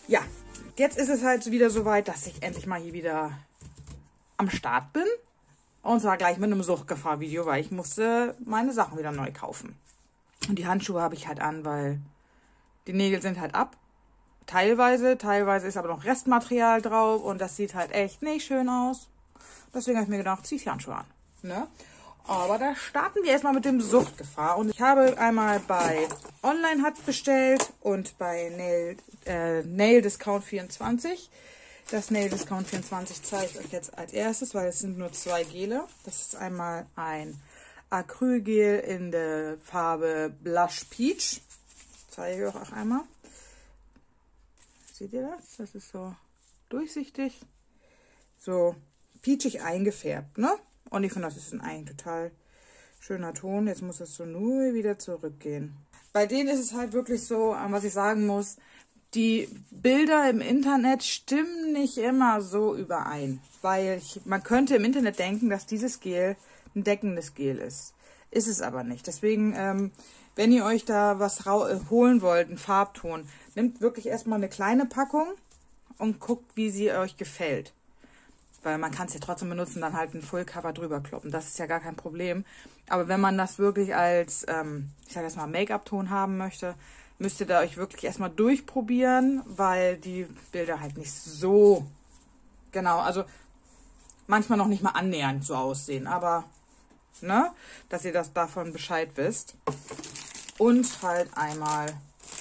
Ja, jetzt ist es halt wieder soweit, dass ich endlich mal hier wieder am Start bin. Und zwar gleich mit einem Suchtgefahr-Video, weil ich musste meine Sachen wieder neu kaufen. Und die Handschuhe habe ich halt an, weil die Nägel sind halt ab. Teilweise ist aber noch Restmaterial drauf und das sieht halt echt nicht schön aus. Deswegen habe ich mir gedacht, zieh ich die Handschuhe an. Ne? Aber da starten wir erstmal mit dem Suchtgefahr. Und ich habe einmal bei Onlinehut bestellt und bei Nail Discount 24. Das Nail Discount 24 zeige ich euch jetzt als erstes, weil es sind nur 2 Gele. Das ist einmal ein Acrylgel in der Farbe Blush Peach. Zeige ich euch auch einmal. Seht ihr das? Das ist so durchsichtig. So peachig eingefärbt, ne? Und ich finde, das ist ein total schöner Ton. Jetzt muss das so nur wieder zurückgehen. Bei denen ist es halt wirklich so, was ich sagen muss, die Bilder im Internet stimmen nicht immer so überein. Weil man könnte im Internet denken, dass dieses Gel ein deckendes Gel ist. Ist es aber nicht. Deswegen, wenn ihr euch da was holen wollt, einen Farbton, nehmt wirklich erstmal eine kleine Packung und guckt, wie sie euch gefällt. Weil man kann es ja trotzdem benutzen, dann halt ein Fullcover drüber kloppen. Das ist ja gar kein Problem. Aber wenn man das wirklich als, ich sage jetzt mal, Make-up-Ton haben möchte, müsst ihr da euch wirklich erstmal durchprobieren, weil die Bilder halt nicht so genau, also manchmal noch nicht mal annähernd so aussehen. Aber, ne, dass ihr das davon Bescheid wisst. Und halt einmal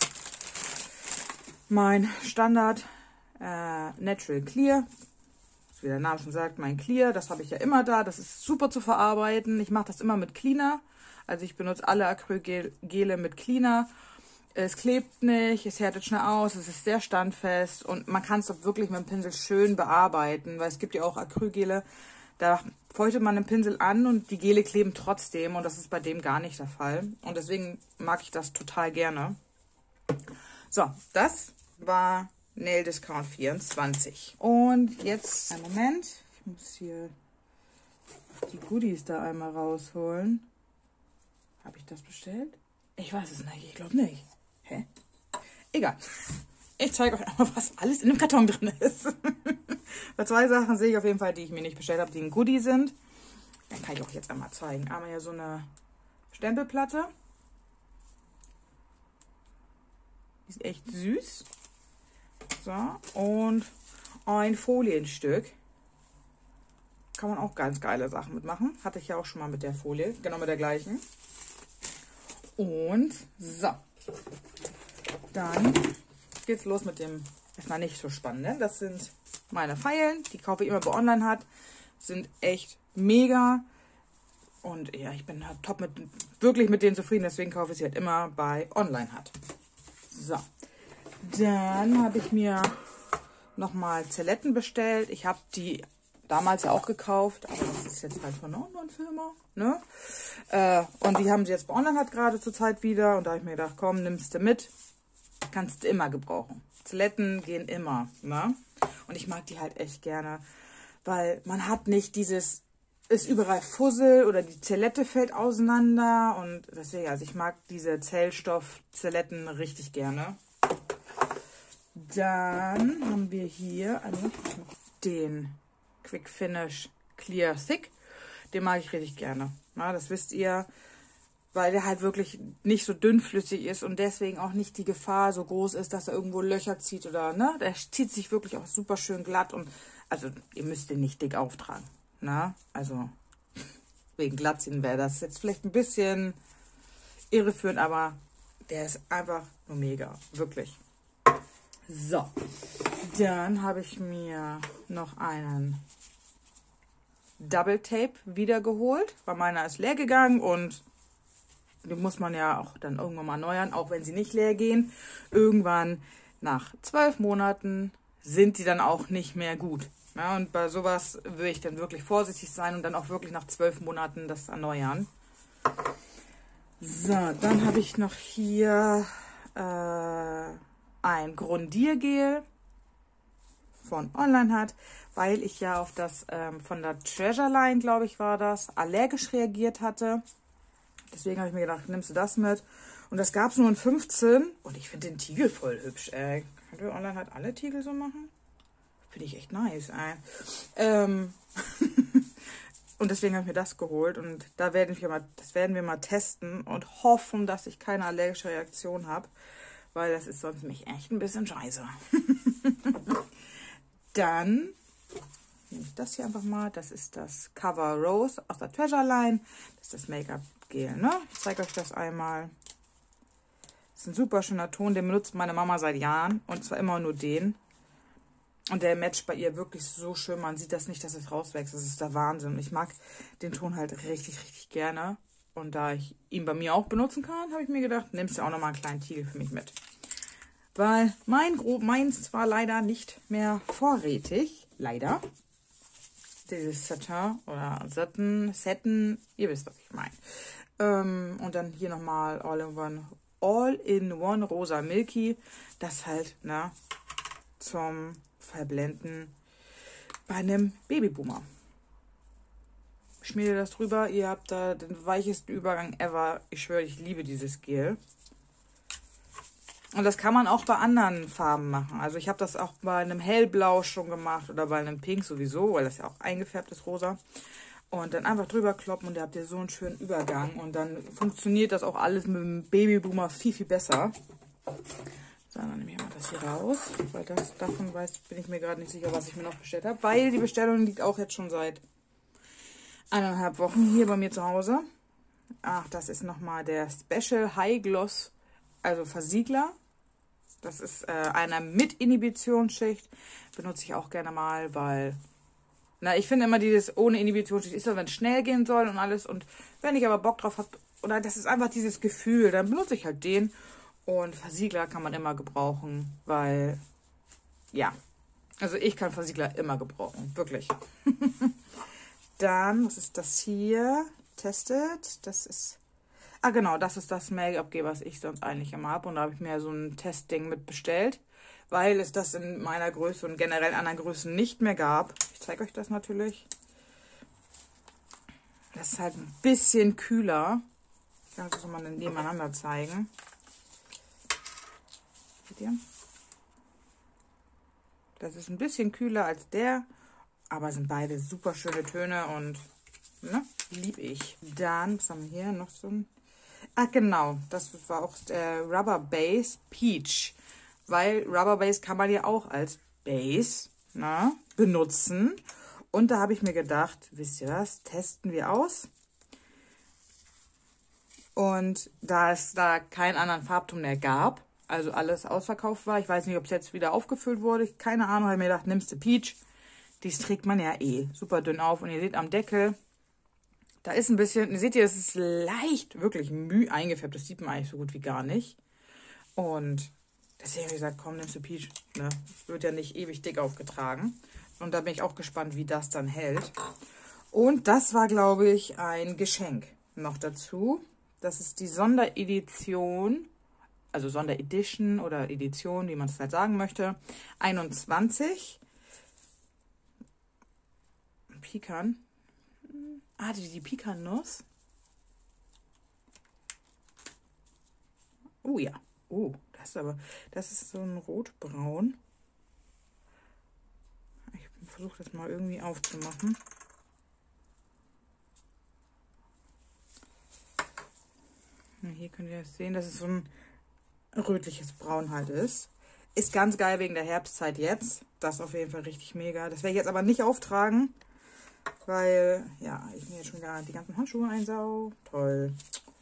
mein Standard Natural Clear. Wie der Name schon sagt, mein Clear, das habe ich ja immer da. Das ist super zu verarbeiten. Ich mache das immer mit Cleaner. Also ich benutze alle Acrylgele mit Cleaner. Es klebt nicht, es härtet schnell aus, es ist sehr standfest und man kann es doch wirklich mit dem Pinsel schön bearbeiten, weil es gibt ja auch Acrylgele, da feuchtet man den Pinsel an und die Gele kleben trotzdem und das ist bei dem gar nicht der Fall. Und deswegen mag ich das total gerne. So, das war Nail Discount 24. Und jetzt, einen Moment, ich muss hier die Goodies da einmal rausholen. Habe ich das bestellt? Ich weiß es nicht, ich glaube nicht. Hä? Egal. Ich zeige euch einmal, was alles in dem Karton drin ist. Bei 2 Sachen sehe ich auf jeden Fall, die ich mir nicht bestellt habe, die ein Goodie sind. Dann kann ich auch jetzt einmal zeigen. Einmal hier so eine Stempelplatte. Die ist echt süß. So, und ein Folienstück. Kann man auch ganz geile Sachen mitmachen. Hatte ich ja auch schon mal mit der Folie. Genau mit der gleichen. Und so. Dann geht's los mit dem erstmal nicht so spannenden. Das sind meine Pfeilen. Die kaufe ich immer bei Onlinehut. Sind echt mega. Und ja, ich bin halt wirklich mit denen zufrieden. Deswegen kaufe ich sie halt immer bei Onlinehut. So. Dann habe ich mir nochmal Zerletten bestellt. Ich habe die damals ja auch gekauft, aber das ist jetzt halt von einer anderen Firma. Ne? Und die haben sie jetzt bei Onlinehut gerade zur Zeit wieder. Und da habe ich mir gedacht, komm, nimmst du mit. Kannst du immer gebrauchen. Zerletten gehen immer. Ne? Und ich mag die halt echt gerne, weil man hat nicht dieses, ist überall Fussel oder die Zerlette fällt auseinander. Und deswegen, also ich mag diese Zellstoff-Zerletten richtig gerne. Dann haben wir hier den Quick Finish Clear Thick. Den mag ich richtig gerne. Na, das wisst ihr, weil der halt wirklich nicht so dünnflüssig ist und deswegen auch nicht die Gefahr so groß ist, dass er irgendwo Löcher zieht oder, ne? Der zieht sich wirklich auch super schön glatt und, also ihr müsst den nicht dick auftragen, ne? Also wegen Glattziehen wäre das jetzt vielleicht ein bisschen irreführend, aber der ist einfach nur mega, wirklich. So, dann habe ich mir noch einen Double Tape wiedergeholt, weil meiner ist leer gegangen und die muss man ja auch dann irgendwann mal erneuern, auch wenn sie nicht leer gehen. Irgendwann nach 12 Monaten sind die dann auch nicht mehr gut. Ja, und bei sowas würde ich dann wirklich vorsichtig sein und dann auch wirklich nach 12 Monaten das erneuern. So, dann habe ich noch hier ein Grundiergel von Onlinehut, weil ich ja auf das von der Treasure Line, glaube ich, war das, allergisch reagiert hatte. Deswegen habe ich mir gedacht, nimmst du das mit. Und das gab es nur in 15. Und ich finde den Tiegel voll hübsch, ey. Könnt ihr online halt alle Tiegel so machen? Finde ich echt nice, ey. Und deswegen habe ich mir das geholt. Und das werden wir mal testen und hoffen, dass ich keine allergische Reaktion habe. Weil das ist sonst mich echt ein bisschen scheiße. Dann nehme ich das hier einfach mal. Das ist das Cover Rose aus der Treasure Line. Das ist das Make-up-Gel, ne? Ich zeige euch das einmal. Das ist ein super schöner Ton. Den benutzt meine Mama seit Jahren. Und zwar immer nur den. Und der matcht bei ihr wirklich so schön. Man sieht das nicht, dass es rauswächst. Das ist der Wahnsinn. Ich mag den Ton halt richtig, richtig gerne. Und da ich ihn bei mir auch benutzen kann, habe ich mir gedacht, nimmst du auch nochmal einen kleinen Tiegel für mich mit. Weil meins war leider nicht mehr vorrätig. Leider. Dieses Satin oder Satin, ihr wisst, was ich meine. Und dann hier nochmal All-in-One Rosa Milky. Das halt, ne, zum Verblenden bei einem Babyboomer. Schmiert ihr das drüber. Ihr habt da den weichesten Übergang ever. Ich schwöre, ich liebe dieses Gel. Und das kann man auch bei anderen Farben machen. Also ich habe das auch bei einem Hellblau schon gemacht oder bei einem Pink sowieso, weil das ja auch eingefärbt ist, rosa. Und dann einfach drüber kloppen und da habt ihr so einen schönen Übergang. Und dann funktioniert das auch alles mit dem Babyboomer viel, viel besser. So, dann nehme ich mal das hier raus, weil davon bin ich mir gerade nicht sicher, was ich mir noch bestellt habe. Weil die Bestellung liegt auch jetzt schon seit 1,5 Wochen hier bei mir zu Hause. Ach, das ist nochmal der Special High Gloss, also Versiegler. Das ist einer mit Inhibitionsschicht. Benutze ich auch gerne mal, weil, na, ich finde immer dieses ohne Inhibitionsschicht ist so, wenn es schnell gehen soll und alles. Und wenn ich aber Bock drauf habe, oder das ist einfach dieses Gefühl, dann benutze ich halt den. Und Versiegler kann man immer gebrauchen, weil, ja, also ich kann Versiegler immer gebrauchen, wirklich. Dann, was ist das hier? Testet. Das ist, genau, das ist das Make-up-Gel, was ich sonst eigentlich immer habe. Und da habe ich mir so ein Testding mit bestellt, weil es das in meiner Größe und generell anderen Größen nicht mehr gab. Ich zeige euch das natürlich. Das ist halt ein bisschen kühler. Ich kann das mal nebeneinander zeigen. Seht ihr? Das ist ein bisschen kühler als der, aber sind beide super schöne Töne und, ne, lieb ich. Dann, was haben wir hier noch so ein... Ach genau, das war auch der Rubber Base Peach. Weil Rubber Base kann man ja auch als Base, ne, benutzen. Und da habe ich mir gedacht, wisst ihr was, testen wir aus. Und da es da keinen anderen Farbton mehr gab, also alles ausverkauft war, ich weiß nicht, ob es jetzt wieder aufgefüllt wurde, keine Ahnung, habe ich mir gedacht, nimmst du Peach. Dies trägt man ja eh super dünn auf. Und ihr seht am Deckel, da ist ein bisschen, seht ihr, es ist leicht, wirklich eingefärbt. Das sieht man eigentlich so gut wie gar nicht. Und deswegen habe ich gesagt, komm, nimmst du Peach. Ne? Wird ja nicht ewig dick aufgetragen. Und da bin ich auch gespannt, wie das dann hält. Und das war, glaube ich, ein Geschenk noch dazu. Das ist die Sonderedition, also Sonderedition oder Edition, wie man es halt sagen möchte. 21. Pekan. Ah, die Pekan-Nuss. Oh ja. Oh, das ist so ein rotbraun. Ich versuche das mal irgendwie aufzumachen. Hier könnt ihr das sehen, dass es so ein rötliches Braun halt ist. Ist ganz geil wegen der Herbstzeit jetzt. Das ist auf jeden Fall richtig mega. Das werde ich jetzt aber nicht auftragen, weil, ja, ich mir jetzt schon gar die ganzen Handschuhe einsau. Toll.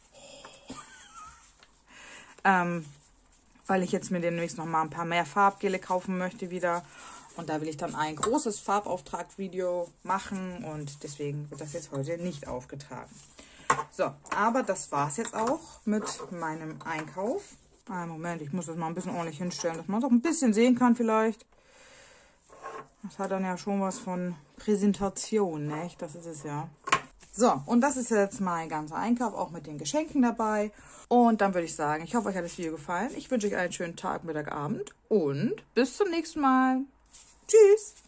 Weil ich jetzt mir demnächst noch mal ein paar mehr Farbgele kaufen möchte wieder. Und da will ich dann ein großes Farbauftragsvideo machen. Und deswegen wird das jetzt heute nicht aufgetragen. So, aber das war es jetzt auch mit meinem Einkauf. Moment, ich muss das mal ein bisschen ordentlich hinstellen, dass man es auch ein bisschen sehen kann vielleicht. Das hat dann ja schon was von Präsentation, nicht? Das ist es ja. So, und das ist jetzt mein ganzer Einkauf, auch mit den Geschenken dabei. Und dann würde ich sagen, ich hoffe, euch hat das Video gefallen. Ich wünsche euch einen schönen Tag, Mittag, Abend und bis zum nächsten Mal. Tschüss!